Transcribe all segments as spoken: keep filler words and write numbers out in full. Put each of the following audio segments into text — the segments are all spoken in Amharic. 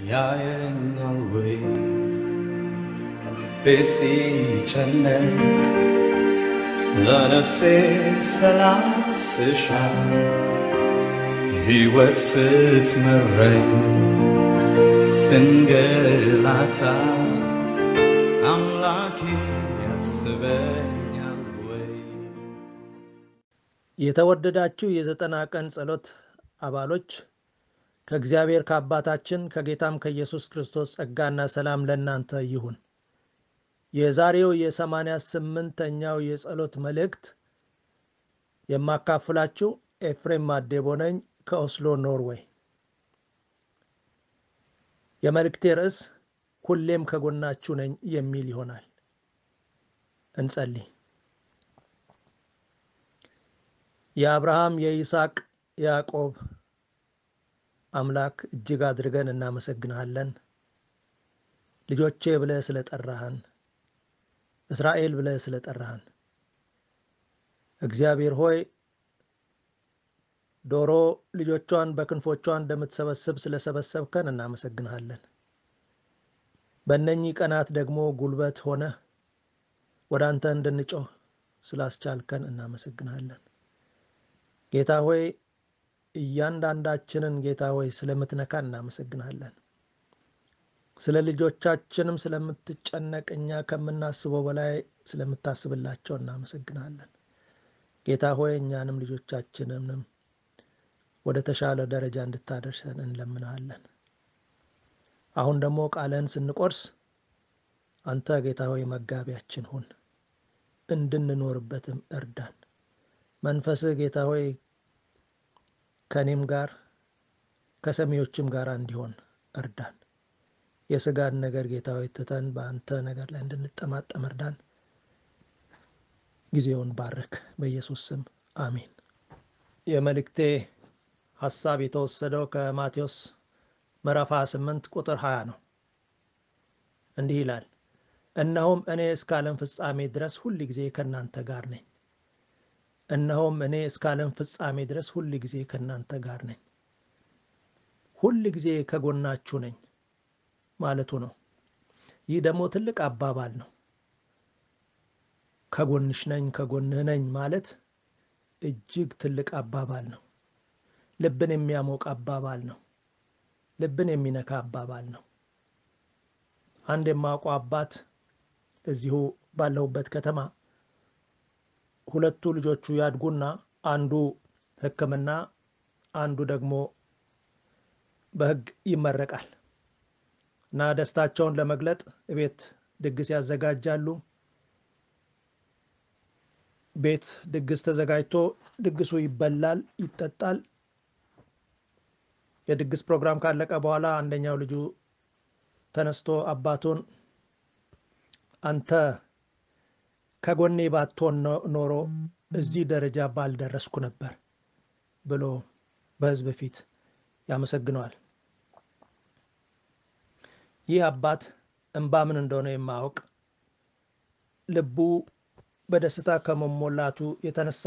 ያየኛል ወይ በሲጨነቅ ለነፍሴ ሰላም ስሻ ሕይወት ስትመረኝ ስንገላታ አምላኬ ያስበኛል ወይ። የተወደዳችሁ የዘጠና ቀን ጸሎት አባሎች ከእግዚአብሔር ከአባታችን ከጌታም ከኢየሱስ ክርስቶስ ጸጋና ሰላም ለእናንተ ይሁን። የዛሬው የሰማንያ ስምንተኛው የጸሎት መልእክት የማካፍላችሁ ኤፍሬም ማዴቦ ነኝ ከኦስሎ ኖርዌይ። የመልእክቴ ርዕስ ሁሌም ከጎናችሁ ነኝ የሚል ይሆናል። እንጸልይ። የአብርሃም የይስሐቅ ያዕቆብ አምላክ እጅግ አድርገን እናመሰግንሃለን። ልጆቼ ብለህ ስለጠራህን፣ እስራኤል ብለህ ስለጠራህን እግዚአብሔር ሆይ ዶሮ ልጆቿን በክንፎቿ እንደምትሰበስብ ስለሰበሰብከን እናመሰግንሃለን። በእነኚህ ቀናት ደግሞ ጉልበት ሆነ ወደ አንተ እንድንጮህ ስላስቻልከን እናመሰግንሃለን። ጌታ ሆይ እያንዳንዳችንን ጌታ ሆይ ስለምትነካን እናመሰግንሃለን። ስለ ልጆቻችንም ስለምትጨነቅ እኛ ከምናስበው በላይ ስለምታስብላቸው እናመሰግንሃለን። ጌታ ሆይ እኛንም ልጆቻችንንም ወደ ተሻለ ደረጃ እንድታደርሰን እንለምንሃለን። አሁን ደግሞ ቃልህን ስንቆርስ አንተ ጌታ ሆይ መጋቢያችን ሁን፣ እንድንኖርበትም እርዳን። መንፈስህ ጌታ ሆይ ከኔም ጋር ከሰሚዎችም ጋር እንዲሆን እርዳን። የሥጋን ነገር ጌታ ሆይ ትተን በአንተ ነገር ላይ እንድንጠማጠም እርዳን። ጊዜውን ባርክ፣ በኢየሱስ ስም አሜን። የመልእክቴ ሐሳብ የተወሰደው ከማቴዎስ ምዕራፍ ሃያ ስምንት ቁጥር ሃያ ነው። እንዲህ ይላል፣ እነሆም እኔ እስከ ዓለም ፍጻሜ ድረስ ሁል ጊዜ ከእናንተ ጋር ነኝ። እነሆም እኔ እስከ ዓለም ፍጻሜ ድረስ ሁል ጊዜ ከእናንተ ጋር ነኝ። ሁል ጊዜ ከጎናችሁ ነኝ ማለቱ ነው። ይህ ደግሞ ትልቅ አባባል ነው። ከጎንሽ ነኝ፣ ከጎንህ ነኝ ማለት እጅግ ትልቅ አባባል ነው። ልብን የሚያሞቅ አባባል ነው። ልብን የሚነካ አባባል ነው። አንድ የማውቀው አባት እዚሁ ባለሁበት ከተማ ሁለቱ ልጆቹ ያድጉና አንዱ ሕክምና አንዱ ደግሞ በሕግ ይመረቃል እና ደስታቸውን ለመግለጥ ቤት ድግስ ያዘጋጃሉ። ቤት ድግስ ተዘጋጅቶ ድግሱ ይበላል፣ ይጠጣል። የድግስ ፕሮግራም ካለቀ በኋላ አንደኛው ልጁ ተነስቶ አባቱን አንተ ከጎኔ ባትሆን ኖሮ እዚህ ደረጃ ባልደረስኩ ነበር ብሎ በሕዝብ ፊት ያመሰግነዋል። ይህ አባት እንባ ምን እንደሆነ የማያውቅ ልቡ በደስታ ከመሞላቱ የተነሳ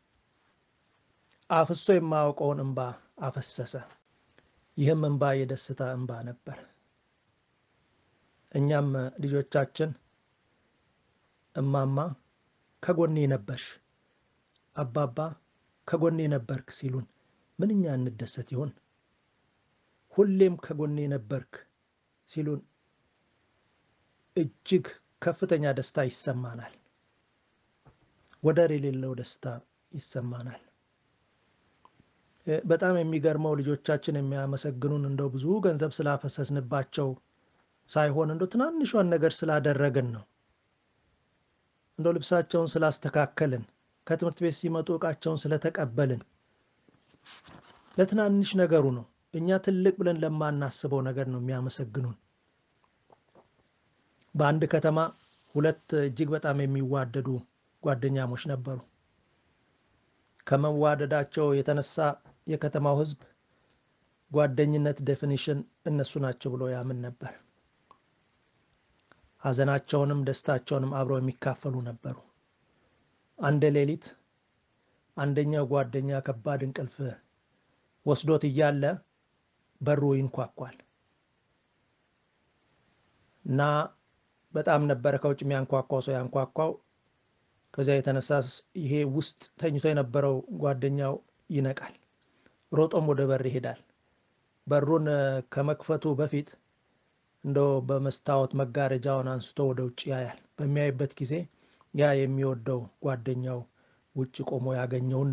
አፍሶ የማያውቀውን እንባ አፈሰሰ። ይህም እንባ የደስታ እንባ ነበር። እኛም ልጆቻችን እማማ ከጎኔ ነበርሽ፣ አባባ ከጎኔ ነበርክ ሲሉን ምንኛ እንደሰት ይሆን? ሁሌም ከጎኔ ነበርክ ሲሉን እጅግ ከፍተኛ ደስታ ይሰማናል። ወደር የሌለው ደስታ ይሰማናል። በጣም የሚገርመው ልጆቻችን የሚያመሰግኑን እንደው ብዙ ገንዘብ ስላፈሰስንባቸው ሳይሆን እንደው ትናንሿን ነገር ስላደረግን ነው። እንደው ልብሳቸውን ስላስተካከልን፣ ከትምህርት ቤት ሲመጡ ዕቃቸውን ስለተቀበልን፣ ለትናንሽ ነገሩ ነው። እኛ ትልቅ ብለን ለማናስበው ነገር ነው የሚያመሰግኑን። በአንድ ከተማ ሁለት እጅግ በጣም የሚዋደዱ ጓደኛሞች ነበሩ። ከመዋደዳቸው የተነሳ የከተማው ሕዝብ ጓደኝነት ዴፊኒሽን እነሱ ናቸው ብሎ ያምን ነበር። ሐዘናቸውንም ደስታቸውንም አብረው የሚካፈሉ ነበሩ። አንድ ሌሊት አንደኛው ጓደኛ ከባድ እንቅልፍ ወስዶት እያለ በሩ ይንኳኳል። እና በጣም ነበር ከውጭ የሚያንኳኳው ሰው ያንኳኳው። ከዚያ የተነሳ ይሄ ውስጥ ተኝቶ የነበረው ጓደኛው ይነቃል። ሮጦም ወደ በር ይሄዳል። በሩን ከመክፈቱ በፊት እንደው በመስታወት መጋረጃውን አንስቶ ወደ ውጭ ያያል። በሚያይበት ጊዜ ያ የሚወደው ጓደኛው ውጭ ቆሞ ያገኘውና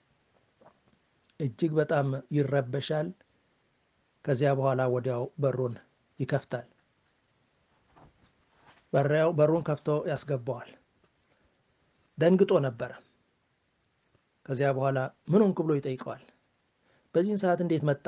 እጅግ በጣም ይረበሻል። ከዚያ በኋላ ወዲያው በሩን ይከፍታል። በሪያው በሩን ከፍቶ ያስገባዋል። ደንግጦ ነበር። ከዚያ በኋላ ምን ሆንክ ብሎ ይጠይቀዋል። በዚህን ሰዓት እንዴት መጣ?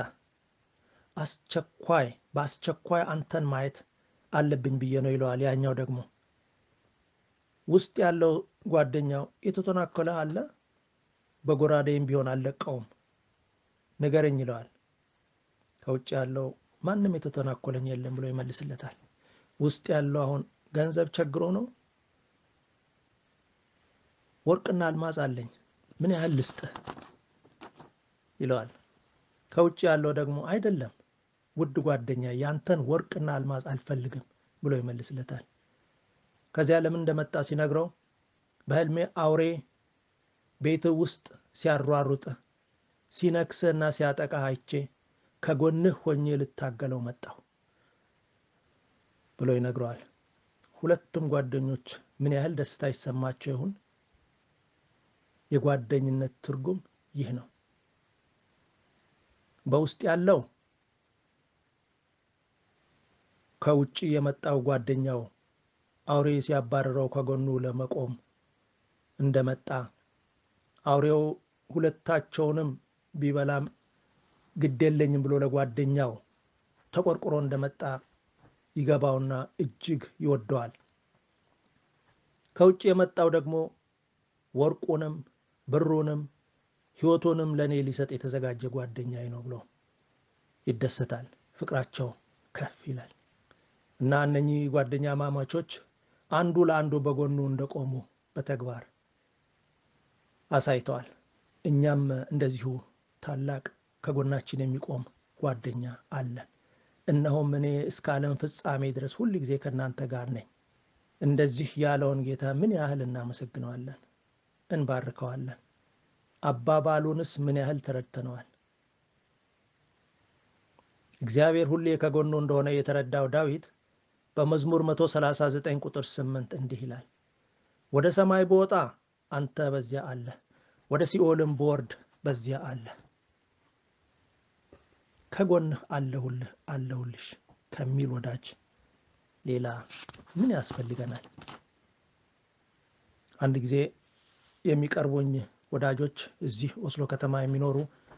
አስቸኳይ በአስቸኳይ አንተን ማየት አለብኝ ብዬ ነው ይለዋል። ያኛው ደግሞ ውስጥ ያለው ጓደኛው የተተናከለ አለ፣ በጎራዴም ቢሆን አልለቀውም፣ ንገረኝ ይለዋል። ከውጭ ያለው ማንም የተተናኮለኝ የለም ብሎ ይመልስለታል። ውስጥ ያለው አሁን ገንዘብ ቸግሮ ነው፣ ወርቅና አልማዝ አለኝ፣ ምን ያህል ልስጥህ ይለዋል። ከውጭ ያለው ደግሞ አይደለም ውድ ጓደኛ፣ ያንተን ወርቅና አልማዝ አልፈልግም ብሎ ይመልስለታል። ከዚያ ለምን እንደመጣ ሲነግረው በህልሜ አውሬ ቤት ውስጥ ሲያሯሩጥህ ሲነክስህና ሲያጠቃህ አይቼ ከጎንህ ሆኜ ልታገለው መጣሁ ብሎ ይነግረዋል። ሁለቱም ጓደኞች ምን ያህል ደስታ ይሰማቸው ይሆን? የጓደኝነት ትርጉም ይህ ነው። በውስጥ ያለው ከውጭ የመጣው ጓደኛው አውሬ ሲያባረረው ከጎኑ ለመቆም እንደመጣ፣ አውሬው ሁለታቸውንም ቢበላም ግዴለኝም ብሎ ለጓደኛው ተቆርቆሮ እንደመጣ ይገባውና እጅግ ይወደዋል። ከውጭ የመጣው ደግሞ ወርቁንም ብሩንም ሕይወቱንም ለኔ ሊሰጥ የተዘጋጀ ጓደኛዬ ነው ብሎ ይደሰታል። ፍቅራቸው ከፍ ይላል እና እነኚህ ጓደኛ ማማቾች አንዱ ለአንዱ በጎኑ እንደቆሙ በተግባር አሳይተዋል። እኛም እንደዚሁ ታላቅ ከጎናችን የሚቆም ጓደኛ አለን። እነሆም እኔ እስከ ዓለም ፍጻሜ ድረስ ሁል ጊዜ ከእናንተ ጋር ነኝ። እንደዚህ ያለውን ጌታ ምን ያህል እናመሰግነዋለን፣ እንባርከዋለን። አባባሉንስ ምን ያህል ተረድተነዋል። እግዚአብሔር ሁሌ ከጎኑ እንደሆነ የተረዳው ዳዊት በመዝሙር መቶ ሰላሳ ዘጠኝ ቁጥር ስምንት እንዲህ ይላል፣ ወደ ሰማይ ብወጣ አንተ በዚያ አለ፣ ወደ ሲኦልም ብወርድ በዚያ አለ። ከጎንህ አለሁልህ አለሁልሽ ከሚል ወዳጅ ሌላ ምን ያስፈልገናል? አንድ ጊዜ የሚቀርቡኝ ወዳጆች እዚህ ኦስሎ ከተማ የሚኖሩ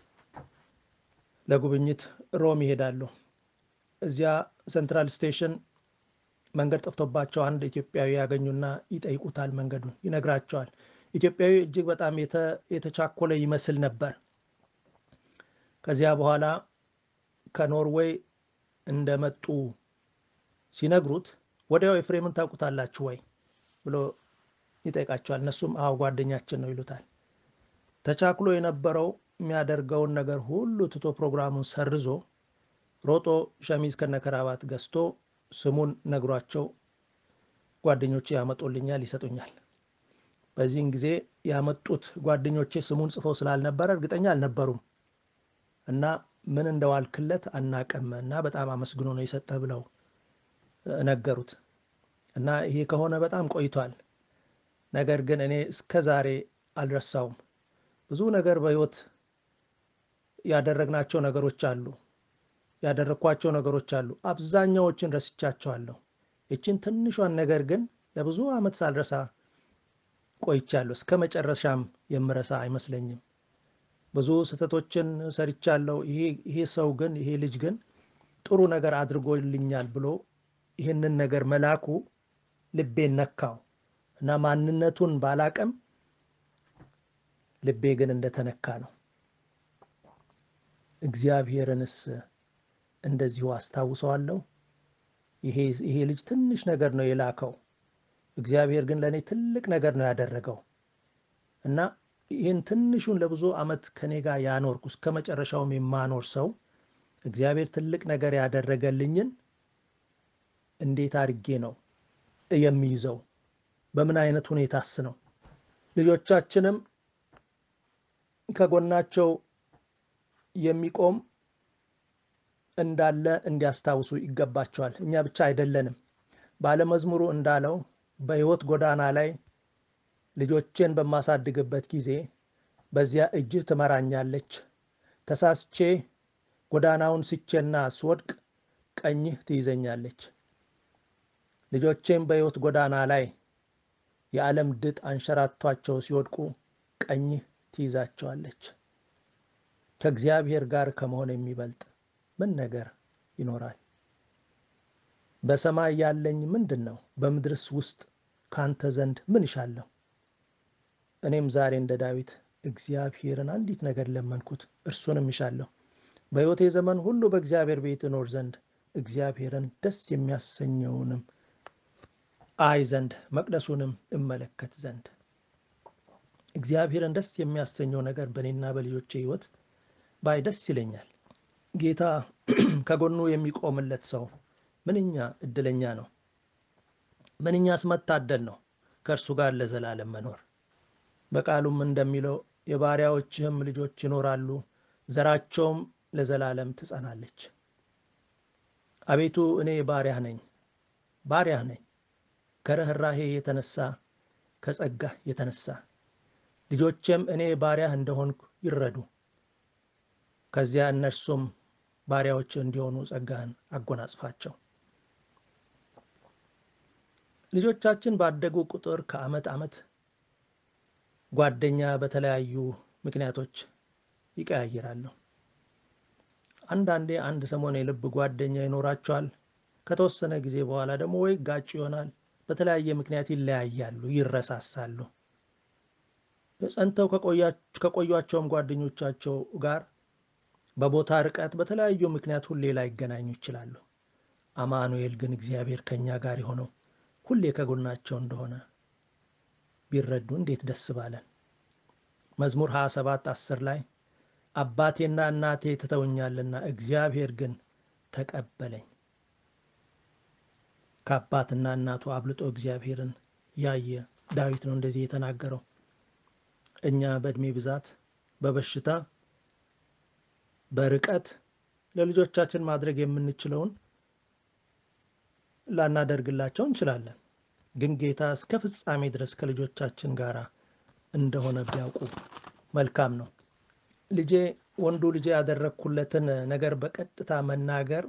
ለጉብኝት ሮም ይሄዳሉ። እዚያ ሴንትራል ስቴሽን መንገድ ጠፍቶባቸው አንድ ኢትዮጵያዊ ያገኙና ይጠይቁታል። መንገዱን ይነግራቸዋል። ኢትዮጵያዊ እጅግ በጣም የተቻኮለ ይመስል ነበር። ከዚያ በኋላ ከኖርዌይ እንደመጡ ሲነግሩት ወዲያው ኤፍሬምን ታውቁታላችሁ ወይ ብሎ ይጠይቃቸዋል። እነሱም አዎ ጓደኛችን ነው ይሉታል። ተቻክሎ የነበረው የሚያደርገውን ነገር ሁሉ ትቶ ፕሮግራሙን ሰርዞ ሮጦ ሸሚዝ ከነከራባት ገዝቶ ስሙን ነግሯቸው ጓደኞቼ ያመጡልኛል ይሰጡኛል። በዚህን ጊዜ ያመጡት ጓደኞቼ ስሙን ጽፈው ስላልነበረ እርግጠኛ አልነበሩም እና ምን እንደዋልክለት አናቀም እና በጣም አመስግኖ ነው የሰጠ ብለው ነገሩት። እና ይሄ ከሆነ በጣም ቆይቷል። ነገር ግን እኔ እስከ ዛሬ አልረሳውም። ብዙ ነገር በህይወት ያደረግናቸው ነገሮች አሉ፣ ያደረኳቸው ነገሮች አሉ። አብዛኛዎችን ረስቻቸዋለሁ። እቺን ትንሿን ነገር ግን ለብዙ ዓመት ሳልረሳ ቆይቻለሁ። እስከ መጨረሻም የምረሳ አይመስለኝም። ብዙ ስህተቶችን ሰርቻለሁ። ይሄ ይሄ ሰው ግን ይሄ ልጅ ግን ጥሩ ነገር አድርጎልኛል ብሎ ይህንን ነገር መላኩ ልቤን ነካው እና ማንነቱን ባላቀም ልቤ ግን እንደተነካ ነው። እግዚአብሔርንስ እንደዚሁ አስታውሰዋለሁ። ይሄ ይሄ ልጅ ትንሽ ነገር ነው የላከው፣ እግዚአብሔር ግን ለኔ ትልቅ ነገር ነው ያደረገው እና ይህን ትንሹን ለብዙ ዓመት ከኔ ጋር ያኖርኩ እስከ መጨረሻውም የማኖር ሰው እግዚአብሔር ትልቅ ነገር ያደረገልኝን እንዴት አድርጌ ነው የሚይዘው? በምን አይነት ሁኔታስ ነው? ልጆቻችንም ከጎናቸው የሚቆም እንዳለ እንዲያስታውሱ ይገባቸዋል። እኛ ብቻ አይደለንም። ባለመዝሙሩ እንዳለው በሕይወት ጎዳና ላይ ልጆቼን በማሳድግበት ጊዜ በዚያ እጅህ ትመራኛለች፣ ተሳስቼ ጎዳናውን ስቼና ስወድቅ ቀኝህ ትይዘኛለች። ልጆቼም በሕይወት ጎዳና ላይ የዓለም ድጥ አንሸራቷቸው ሲወድቁ ቀኝህ ትይዛቸዋለች። ከእግዚአብሔር ጋር ከመሆን የሚበልጥ ምን ነገር ይኖራል? በሰማይ ያለኝ ምንድን ነው? በምድርስ ውስጥ ካንተ ዘንድ ምን እሻለሁ? እኔም ዛሬ እንደ ዳዊት እግዚአብሔርን አንዲት ነገር ለመንኩት፣ እርሱንም እሻለሁ፣ በሕይወቴ ዘመን ሁሉ በእግዚአብሔር ቤት እኖር ዘንድ እግዚአብሔርን ደስ የሚያሰኘውንም አይ ዘንድ መቅደሱንም እመለከት ዘንድ። እግዚአብሔርን ደስ የሚያሰኘው ነገር በእኔና በልጆቼ ሕይወት ባይ ደስ ይለኛል። ጌታ ከጎኑ የሚቆምለት ሰው ምንኛ እድለኛ ነው! ምንኛስ መታደል ነው ከእርሱ ጋር ለዘላለም መኖር። በቃሉም እንደሚለው የባሪያዎችህም ልጆች ይኖራሉ፣ ዘራቸውም ለዘላለም ትጸናለች። አቤቱ እኔ ባሪያህ ነኝ ባሪያህ ነኝ ከርኅራኄ የተነሳ ከጸጋህ የተነሳ ልጆቼም እኔ ባሪያህ እንደሆንኩ ይረዱ። ከዚያ እነርሱም ባሪያዎች እንዲሆኑ ጸጋህን አጎናጽፋቸው። ልጆቻችን ባደጉ ቁጥር ከዓመት ዓመት ጓደኛ በተለያዩ ምክንያቶች ይቀያይራሉ። አንዳንዴ አንድ ሰሞን የልብ ጓደኛ ይኖራቸዋል። ከተወሰነ ጊዜ በኋላ ደግሞ ወይ ጋጭ ይሆናል፣ በተለያየ ምክንያት ይለያያሉ፣ ይረሳሳሉ። ጸንተው ከቆዩቸውም ጓደኞቻቸው ጋር በቦታ ርቀት በተለያዩ ምክንያት ሁሌ ላይገናኙ ይችላሉ። አማኑኤል ግን እግዚአብሔር ከኛ ጋር የሆነው ሁሌ ከጎናቸው እንደሆነ ቢረዱ እንዴት ደስ ባለን። መዝሙር ሃያ ሰባት አስር ላይ አባቴና እናቴ ትተውኛልና እግዚአብሔር ግን ተቀበለኝ። ከአባትና እናቱ አብልጦ እግዚአብሔርን ያየ ዳዊት ነው እንደዚህ የተናገረው። እኛ በእድሜ ብዛት፣ በበሽታ፣ በርቀት ለልጆቻችን ማድረግ የምንችለውን ላናደርግላቸው እንችላለን። ግን ጌታ እስከ ፍጻሜ ድረስ ከልጆቻችን ጋር እንደሆነ ቢያውቁ መልካም ነው። ልጄ ወንዱ ልጄ ያደረግኩለትን ነገር በቀጥታ መናገር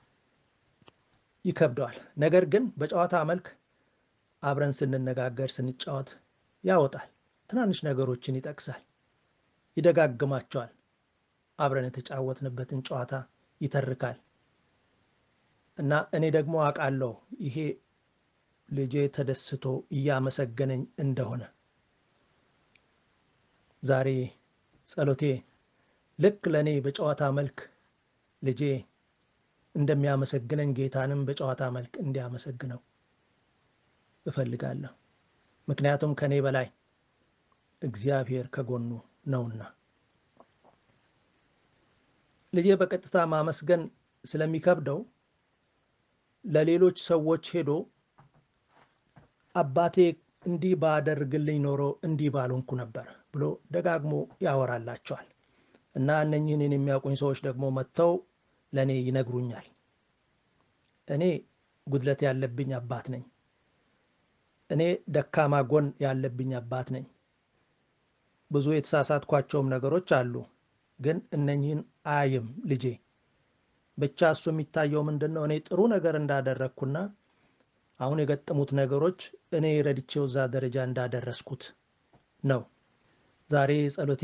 ይከብደዋል። ነገር ግን በጨዋታ መልክ አብረን ስንነጋገር ስንጫወት ያወጣል። ትናንሽ ነገሮችን ይጠቅሳል፣ ይደጋግማቸዋል። አብረን የተጫወትንበትን ጨዋታ ይተርካል እና እኔ ደግሞ አውቃለሁ ይሄ ልጄ ተደስቶ እያመሰገነኝ እንደሆነ። ዛሬ ጸሎቴ ልክ ለእኔ በጨዋታ መልክ ልጄ እንደሚያመሰግነኝ ጌታንም በጨዋታ መልክ እንዲያመሰግነው እፈልጋለሁ። ምክንያቱም ከኔ በላይ እግዚአብሔር ከጎኑ ነውና። ልጄ በቀጥታ ማመስገን ስለሚከብደው ለሌሎች ሰዎች ሄዶ አባቴ እንዲህ ባደርግልኝ ኖሮ እንዲህ ባልሆንኩ ነበር ብሎ ደጋግሞ ያወራላቸዋል እና እነኚህን የሚያውቁኝ ሰዎች ደግሞ መጥተው ለእኔ ይነግሩኛል። እኔ ጉድለት ያለብኝ አባት ነኝ። እኔ ደካማ ጎን ያለብኝ አባት ነኝ። ብዙ የተሳሳትኳቸውም ነገሮች አሉ። ግን እነኚህን አያይም ልጄ። ብቻ እሱ የሚታየው ምንድን ነው? እኔ ጥሩ ነገር እንዳደረግኩና አሁን የገጠሙት ነገሮች እኔ ረድቼው እዛ ደረጃ እንዳደረስኩት ነው። ዛሬ ጸሎቴ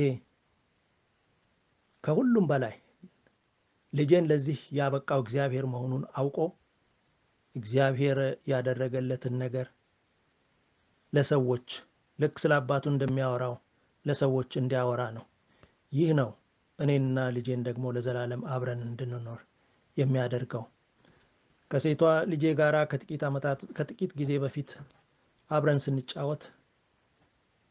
ከሁሉም በላይ ልጄን ለዚህ ያበቃው እግዚአብሔር መሆኑን አውቆ እግዚአብሔር ያደረገለትን ነገር ለሰዎች ልክ ስለ አባቱ እንደሚያወራው ለሰዎች እንዲያወራ ነው። ይህ ነው እኔና ልጄን ደግሞ ለዘላለም አብረን እንድንኖር የሚያደርገው። ከሴቷ ልጄ ጋራ ከጥቂት ዓመታት ከጥቂት ጊዜ በፊት አብረን ስንጫወት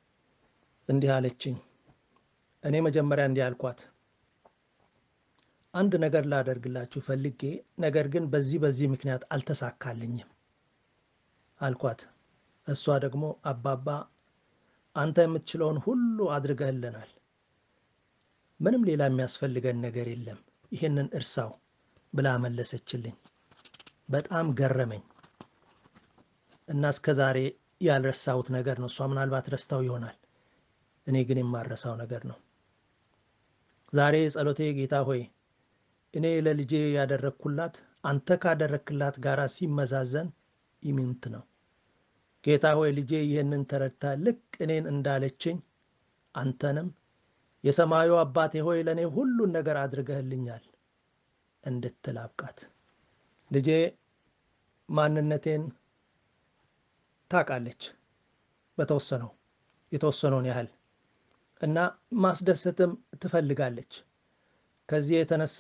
እንዲህ አለችኝ። እኔ መጀመሪያ እንዲህ አልኳት፣ አንድ ነገር ላደርግላችሁ ፈልጌ ነገር ግን በዚህ በዚህ ምክንያት አልተሳካልኝም አልኳት። እሷ ደግሞ አባባ አንተ የምትችለውን ሁሉ አድርገህልናል፣ ምንም ሌላ የሚያስፈልገን ነገር የለም፣ ይህንን እርሳው ብላ መለሰችልኝ። በጣም ገረመኝ እና እስከ ዛሬ ያልረሳሁት ነገር ነው። እሷ ምናልባት ረስታው ይሆናል፣ እኔ ግን የማረሳው ነገር ነው። ዛሬ ጸሎቴ ጌታ ሆይ እኔ ለልጄ ያደረግኩላት አንተ ካደረግክላት ጋራ ሲመዛዘን ኢምንት ነው። ጌታ ሆይ ልጄ ይህንን ተረድታ ልክ እኔን እንዳለችኝ አንተንም የሰማዩ አባቴ ሆይ ለእኔ ሁሉን ነገር አድርገህልኛል እንድትል አብቃት። ልጄ ማንነቴን ታውቃለች በተወሰነው የተወሰነውን ያህል እና ማስደሰትም ትፈልጋለች። ከዚህ የተነሳ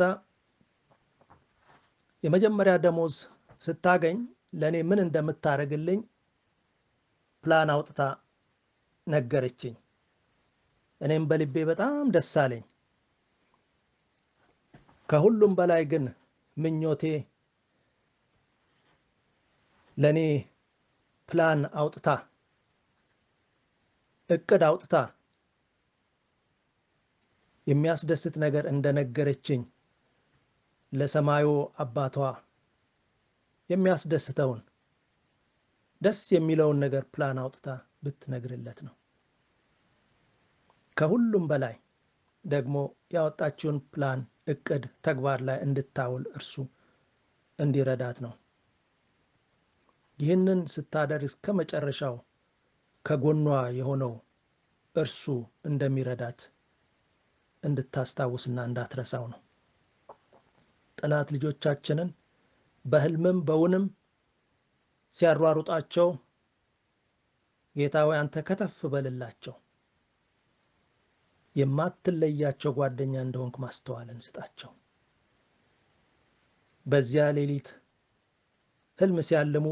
የመጀመሪያ ደሞዝ ስታገኝ ለእኔ ምን እንደምታደርግልኝ ፕላን አውጥታ ነገረችኝ። እኔም በልቤ በጣም ደስ አለኝ። ከሁሉም በላይ ግን ምኞቴ ለኔ ፕላን አውጥታ እቅድ አውጥታ የሚያስደስት ነገር እንደነገረችኝ ለሰማዩ አባቷ የሚያስደስተውን ደስ የሚለውን ነገር ፕላን አውጥታ ብትነግርለት ነው። ከሁሉም በላይ ደግሞ ያወጣችውን ፕላን እቅድ ተግባር ላይ እንድታውል እርሱ እንዲረዳት ነው። ይህንን ስታደርግ እስከ መጨረሻው ከጎኗ የሆነው እርሱ እንደሚረዳት እንድታስታውስና እንዳትረሳው ነው። ጠላት ልጆቻችንን በህልምም በውንም ሲያሯሩጣቸው ጌታ ሆይ አንተ ከተፍ በልላቸው፣ የማትለያቸው ጓደኛ እንደሆንክ ማስተዋልን ስጣቸው። በዚያ ሌሊት ህልም ሲያልሙ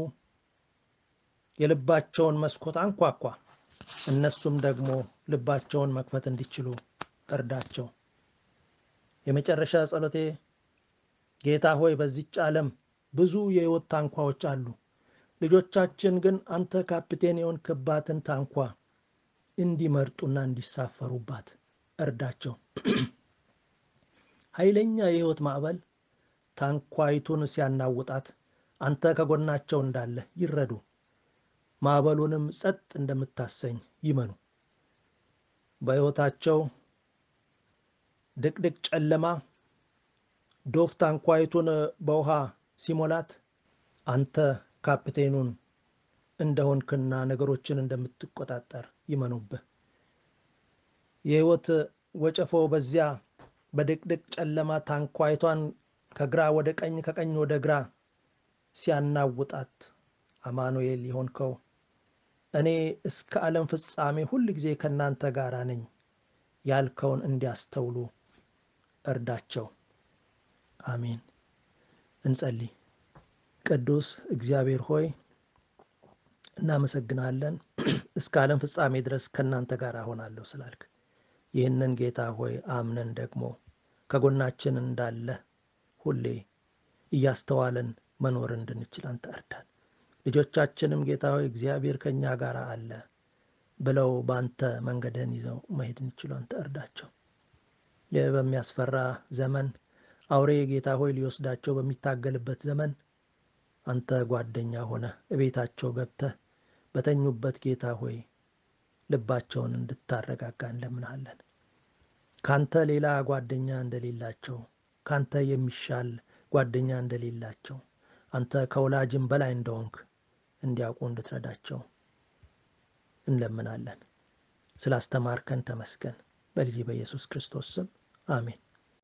የልባቸውን መስኮት አንኳኳ፣ እነሱም ደግሞ ልባቸውን መክፈት እንዲችሉ እርዳቸው። የመጨረሻ ጸሎቴ ጌታ ሆይ በዚህች ዓለም ብዙ የህይወት ታንኳዎች አሉ፣ ልጆቻችን ግን አንተ ካፒቴን የሆንክባትን ታንኳ እንዲመርጡና እንዲሳፈሩባት እርዳቸው። ኃይለኛ የህይወት ማዕበል ታንኳይቱን ሲያናውጣት አንተ ከጎናቸው እንዳለ ይረዱ፣ ማዕበሉንም ጸጥ እንደምታሰኝ ይመኑ። በህይወታቸው ድቅድቅ ጨለማ ዶፍ ታንኳይቱን በውሃ ሲሞላት አንተ ካፒቴኑን እንደሆንክና ነገሮችን እንደምትቆጣጠር ይመኑብህ። የህይወት ወጨፎ በዚያ በድቅድቅ ጨለማ ታንኳይቷን ከግራ ወደ ቀኝ ከቀኝ ወደ ግራ ሲያናውጣት አማኑኤል የሆንከው እኔ እስከ ዓለም ፍጻሜ ሁሉ ጊዜ ከናንተ ጋር ነኝ ያልከውን እንዲያስተውሉ እርዳቸው። አሜን። እንጸልይ። ቅዱስ እግዚአብሔር ሆይ እናመሰግናለን፣ እስከ ዓለም ፍጻሜ ድረስ ከናንተ ጋር ሆናለሁ ስላልክ ይህንን ጌታ ሆይ አምነን ደግሞ ከጎናችን እንዳለ ሁሌ እያስተዋለን መኖር እንድንችል አንተ እርዳን። ልጆቻችንም ጌታ ሆይ እግዚአብሔር ከኛ ጋር አለ ብለው ባንተ መንገድን ይዘው መሄድ እንችሉ አንተ እርዳቸው። በሚያስፈራ ዘመን አውሬ ጌታ ሆይ ሊወስዳቸው በሚታገልበት ዘመን አንተ ጓደኛ ሆነ እቤታቸው ገብተህ በተኙበት ጌታ ሆይ ልባቸውን እንድታረጋጋ እንለምናለን። ካንተ ሌላ ጓደኛ እንደሌላቸው፣ ካንተ የሚሻል ጓደኛ እንደሌላቸው፣ አንተ ከወላጅም በላይ እንደሆንክ እንዲያውቁ እንድትረዳቸው እንለምናለን። ስላስተማርከን ተመስገን። በልጅ በኢየሱስ ክርስቶስ ስም አሜን።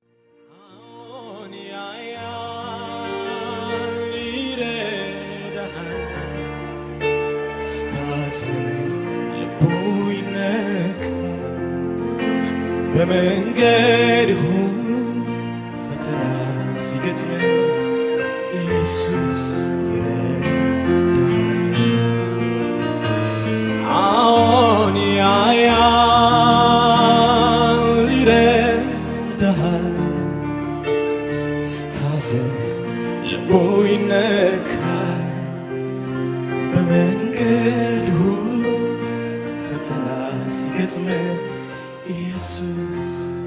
በመንገድ ሁሉ ፈተና ሲገጥመን ኢየሱስ ይረዳል። አዎን ያያል፣ ይረዳሃል። ሲያዝን ልቡ ይነካል በመንገድ ሁሉ ፈተና ሲገጥመን ኢየሱስ